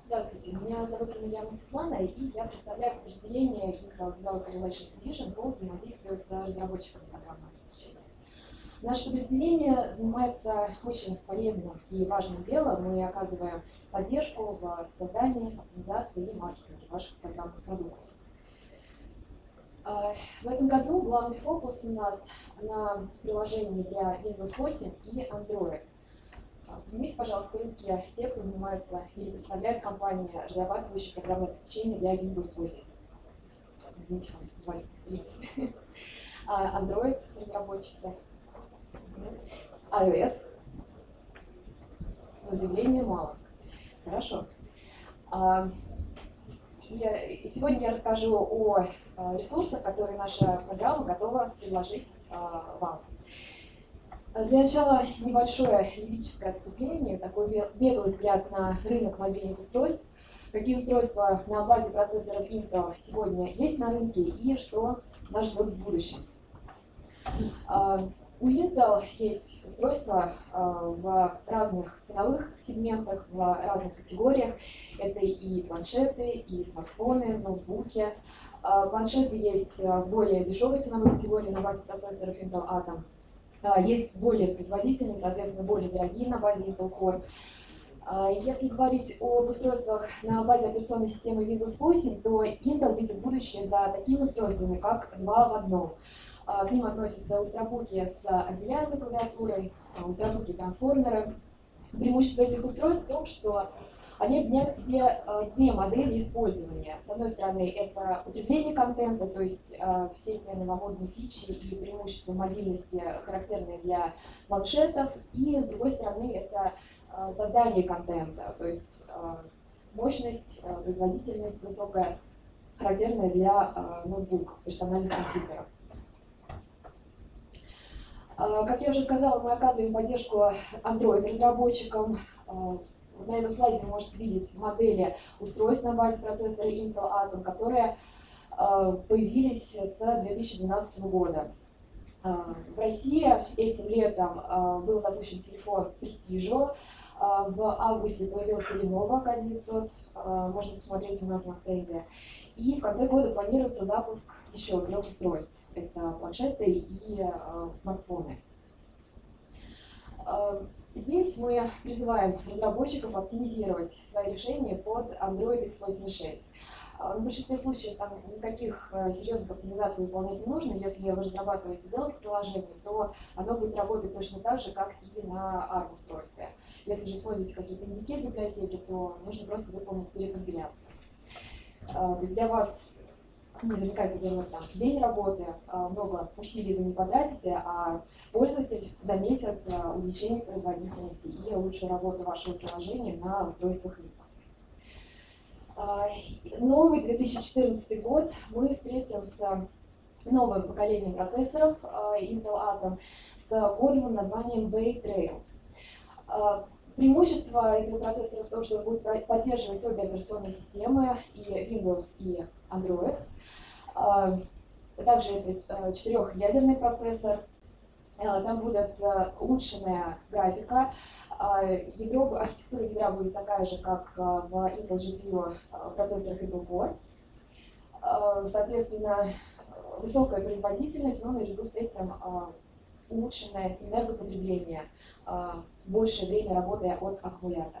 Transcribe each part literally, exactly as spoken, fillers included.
Здравствуйте, меня зовут Емельянова Светлана, и я представляю подразделение Intel Developer Relations Division по взаимодействию с разработчиками программного обеспечения. Наше подразделение занимается очень полезным и важным делом. Мы оказываем поддержку в создании, оптимизации и маркетинге ваших программных продуктов. В этом году главный фокус у нас на приложении для Windows восемь и Android. Поднимите, пожалуйста, руки те, кто занимаются или представляет компании, разрабатывающие программное обеспечение для Windows восемь. Один человек, два, три. Android разработчики. iOS. На удивление мало. Хорошо. И сегодня я расскажу о ресурсах, которые наша программа готова предложить вам. Для начала небольшое лирическое отступление, такой беглый взгляд на рынок мобильных устройств, какие устройства на базе процессоров Intel сегодня есть на рынке и что нас ждет в будущем. У Intel есть устройства в разных ценовых сегментах, в разных категориях. Это и планшеты, и смартфоны, ноутбуки. Планшеты есть в более дешевой ценовой категории на базе процессоров Intel Atom. Есть более производительные, соответственно, более дорогие на базе Intel Core. Если говорить об устройствах на базе операционной системы Windows восемь, то Intel видит будущее за такими устройствами, как два в одном. К ним относятся ультрабуки с отделяемой клавиатурой, ультрабуки-трансформеры. Преимущество этих устройств в том, что они объединяют в себе две модели использования. С одной стороны, это потребление контента, то есть все те новомодные фичи и преимущества мобильности, характерные для планшетов. И с другой стороны, это создание контента, то есть мощность, производительность высокая, характерная для ноутбуков, персональных компьютеров. Как я уже сказала, мы оказываем поддержку Android-разработчикам. На этом слайде вы можете видеть модели устройств на базе процессора Intel Atom, которые появились с две тысячи двенадцатого года. В России этим летом был запущен телефон Prestigio. В августе появился Lenovo К девятьсот, можно посмотреть у нас на стенде. И в конце года планируется запуск еще трех устройств. Это планшеты и смартфоны. Здесь мы призываем разработчиков оптимизировать свои решения под Android икс восемьдесят шесть. В большинстве случаев там никаких серьезных оптимизаций выполнять не нужно. Если вы разрабатываете Delphi-приложение, то оно будет работать точно так же, как и на арм-устройстве. Если же используете какие-то индикет-библиотеки, то нужно просто выполнить перекомпиляцию. То есть для вас наверняка это займет там день работы, много усилий вы не потратите, а пользователь заметит увеличение производительности и лучшую работу вашего приложения на устройствах Intel. Новый две тысячи четырнадцатый год мы встретим с новым поколением процессоров Intel Atom с кодовым названием Bay Trail. Преимущество этого процессора в том, что он будет поддерживать обе операционные системы, и Windows, и Android. Также это четырехъядерный процессор. Там будет улучшенная графика. Ядро, архитектура ядра будет такая же, как в Intel джи пи ю процессорах Intel Core. Соответственно, высокая производительность, но наряду с этим улучшенное энергопотребление, большее время работы от аккумулятора.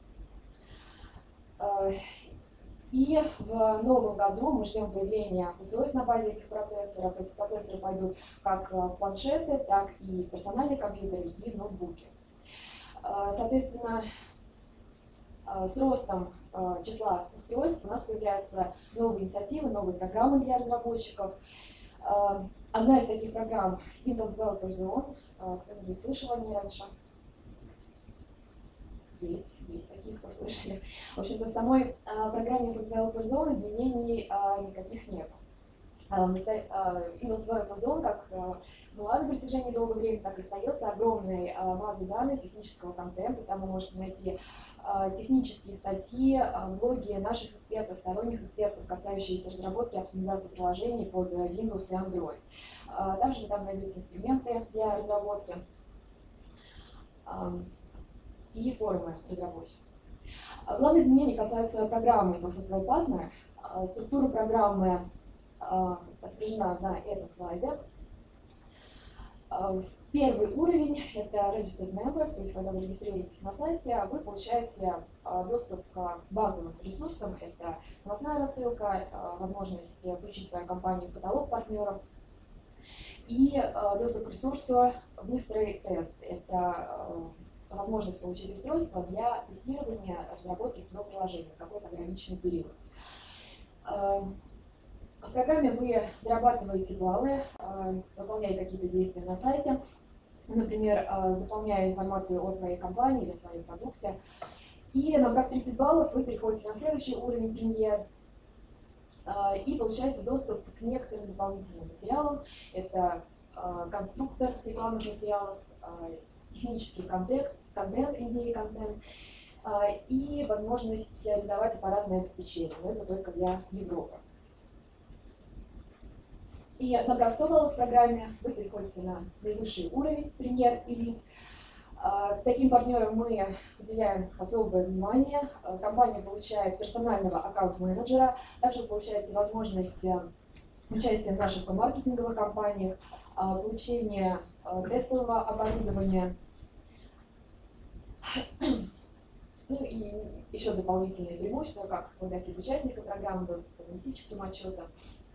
И в новом году мы ждем появления устройств на базе этих процессоров. Эти процессоры пойдут как в планшеты, так и в персональные компьютеры и в ноутбуки. Соответственно, с ростом числа устройств у нас появляются новые инициативы, новые программы для разработчиков. Одна из таких программ — Intel Developer Zone. Кто-нибудь слышал о ней раньше? Есть, есть такие, кто слышали. В общем-то, в самой программе Intel Developer Zone изменений никаких нет. Intel Developer Zone как была на протяжении долгого времени, так и остается огромной базой данных технического контента. Там вы можете найти технические статьи, блоги наших экспертов, сторонних экспертов, касающиеся разработки и оптимизации приложений под Windows и Android. Также вы там найдете инструменты для разработки и форумы разработчиков. Главные изменения касаются программы Intel Software Partner. Структура программы отображена на этом слайде. Первый уровень – это Registered Member, то есть когда вы регистрируетесь на сайте, вы получаете доступ к базовым ресурсам. Это новостная рассылка, возможность включить свою компанию в каталог партнеров и доступ к ресурсу «Быстрый тест». Это возможность получить устройство для тестирования разработки своего приложения в какой-то ограниченный период. В программе вы зарабатываете баллы, выполняя какие-то действия на сайте, например, заполняя информацию о своей компании или о своем продукте. И набрав тридцать баллов, вы переходите на следующий уровень премьер и получаете доступ к некоторым дополнительным материалам. Это конструктор рекламных материалов, технический контент, контент, эн ди эй-контент и возможность выдавать аппаратное обеспечение, но это только для Европы. И набрав сто баллов в программе, вы переходите на наивысший уровень, премьер элит. К таким партнерам мы уделяем особое внимание. Компания получает персонального аккаунт-менеджера, также вы получаете возможность участия в наших маркетинговых кампаниях, получение тестового оборудования, ну и еще дополнительные преимущества, как логотип участника программы, доступ к аналитическим отчетам.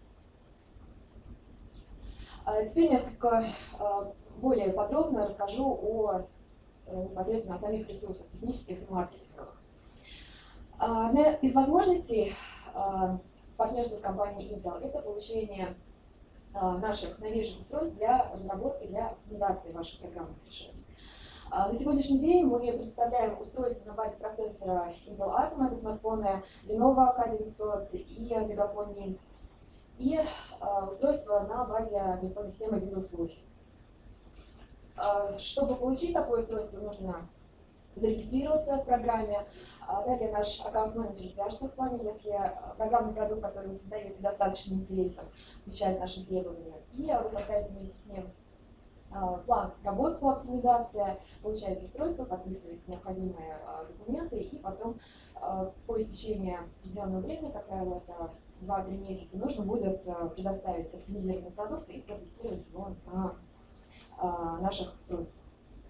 Теперь несколько более подробно расскажу о непосредственно о самих ресурсах технических и маркетинговых. Из возможностей партнерства с компанией Intel это получение наших новейших устройств для разработки, для оптимизации ваших программных решений. На сегодняшний день мы представляем устройства на базе процессора Intel Atom, это смартфоны Lenovo К девятьсот и Megaphone Mint, и э, устройство на базе операционной системы Windows восемь. Э, чтобы получить такое устройство, нужно зарегистрироваться в программе. А далее наш аккаунт-менеджер свяжется с вами, если программный продукт, который вы создаете, достаточно интересен, отвечает нашим требованиям. И вы составите вместе с ним э, план работы по оптимизации, получаете устройство, подписываете необходимые э, документы, и потом э, по истечении определенного времени, как правило, это два-три месяца, нужно будет предоставить оптимизированный продукт и протестировать его на а, наших устройствах.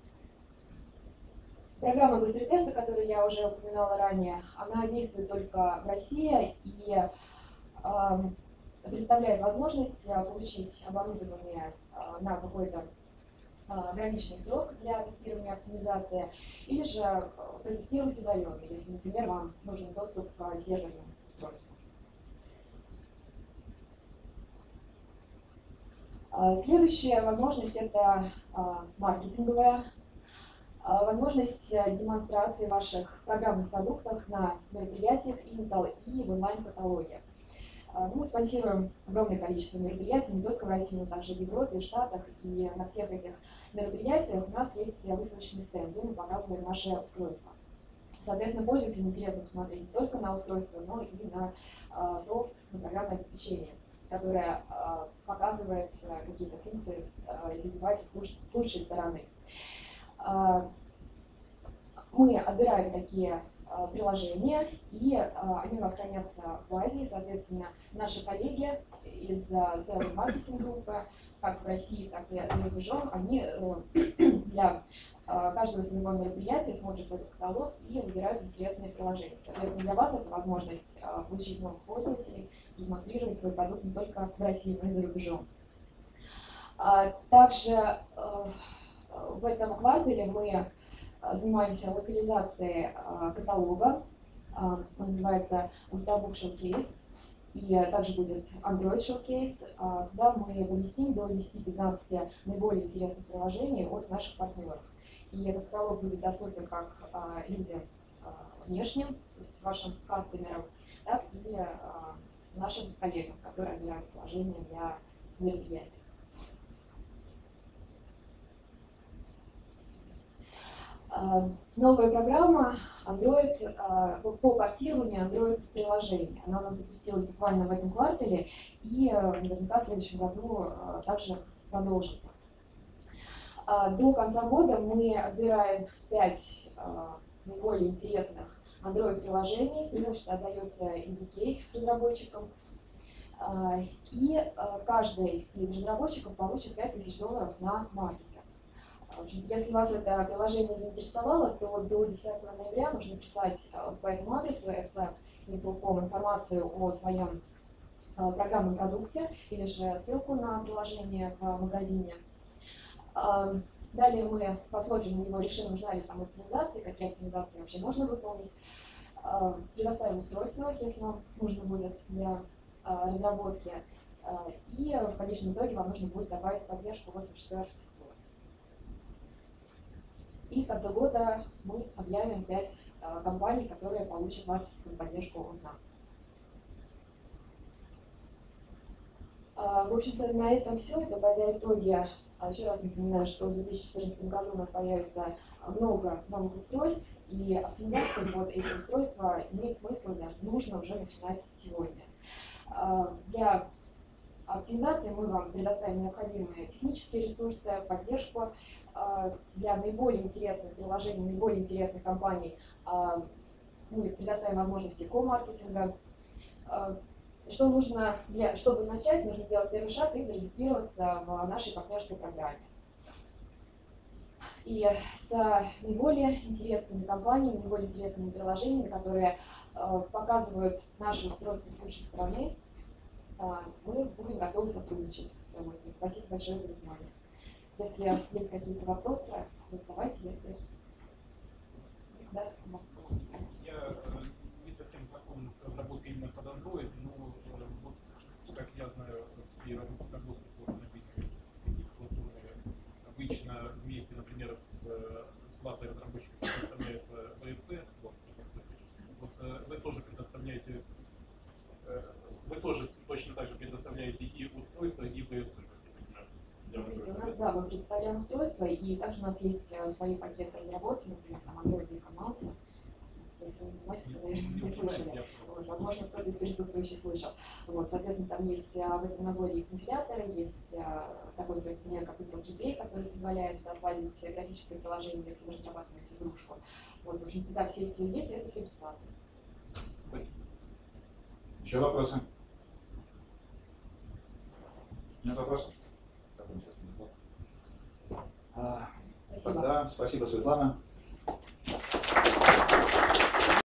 Программа «Быстрый тест», о которой я уже упоминала ранее, она действует только в России и а, представляет возможность получить оборудование а, на какой-то а, ограниченный срок для тестирования и оптимизации, или же протестировать удаленно, если, например, вам нужен доступ к серверному устройству. Следующая возможность – это маркетинговая возможность демонстрации ваших программных продуктов на мероприятиях Intel и в онлайн-каталоге. Мы спонсируем огромное количество мероприятий не только в России, но также в Европе, в Штатах. И на всех этих мероприятиях у нас есть выставочный стенд, где мы показываем наши устройства. Соответственно, пользователям интересно посмотреть не только на устройство, но и на софт, на программное обеспечение, которая э, показывает э, какие-то функции с э, девайсов с, луч, с лучшей стороны. Э, мы отбираем такие э, приложения, и э, они у нас хранятся в базе. Соответственно, наши коллеги из Sales Marketing группы, как в России, так и за рубежом, они э, для э, каждого своего мероприятия смотрят в этот каталог и выбирают интересные приложения. Соответственно, для вас это возможность э, получить новых пользователей, демонстрировать свой продукт не только в России, но и за рубежом. А, также э, в этом квартале мы занимаемся локализацией э, каталога. Э, он называется Ultrabook Showcase. И также будет Android Showcase. Э, туда мы поместим до десяти-пятнадцати наиболее интересных приложений от наших партнеров. И этот каталог будет доступен как э, людям э, внешним, то есть вашим кастомерам, так и э, нашим коллегам, которые отбирают приложения для мероприятий. Новая программа Android по портированию Android-приложений. Она у нас запустилась буквально в этом квартале и наверняка в следующем году также продолжится. До конца года мы отбираем пять наиболее интересных Android-приложений. Преимущество отдается эн ди кей разработчикам. И каждый из разработчиков получит пять тысяч долларов на маркетинг. Если вас это приложение заинтересовало, то до десятого ноября нужно прислать по этому адресу appslab точка intel точка com информацию о своем программном продукте или же ссылку на приложение в магазине. Далее мы посмотрим на него, решим, нужна ли там оптимизация, какие оптимизации вообще можно выполнить. Предоставим устройство, если вам нужно будет для разработки. И в конечном итоге вам нужно будет добавить поддержку восемь точка шесть архитектуры. И в конце года мы объявим пять компаний, которые получат маркетинговую поддержку от нас. В общем-то, на этом все. И подводя итоги, еще раз напоминаю, что в две тысячи четырнадцатом году у нас появится много новых устройств, и оптимизацию под эти устройства имеет смысл, даже нужно уже начинать сегодня. Для оптимизации мы вам предоставим необходимые технические ресурсы, поддержку. Для наиболее интересных приложений, наиболее интересных компаний мы предоставим возможности ко-маркетинга. Что нужно, для, чтобы начать, нужно сделать первый шаг и зарегистрироваться в нашей партнерской программе. И с наиболее интересными компаниями, наиболее интересными приложениями, которые э, показывают наши устройства с лучшей стороны, э, мы будем готовы сотрудничать с удовольствием. Спасибо большое за внимание. Если есть какие-то вопросы, то задавайте, если... Да, да. Я не совсем знаком с разработкой именно под Android, но вот, как я знаю, при разработке платформы обычно вместе, например, с платой разработчиков предоставляется ви эс пи. Вот, вот вы тоже предоставляете, вы тоже точно так же предоставляете и устройства, и ви эс пи. Смотрите, у нас, да, мы предоставляем устройства, и также у нас есть свои пакеты разработки, например, там Android и Command. Если вы занимаетесь, то, наверное, не слышали. Вот, возможно, кто-то из присутствующих слышал. Вот, соответственно, там есть в этом наборе и компиляторы, есть такой инструмент, как Intel джи пи эй, который позволяет отладить графическое приложение, если вы разрабатываете игрушку. Вот, в общем-то, да, все эти есть, и это все бесплатно. Спасибо. Еще вопросы? Нет вопросов? Спасибо. Тогда спасибо, Светлана.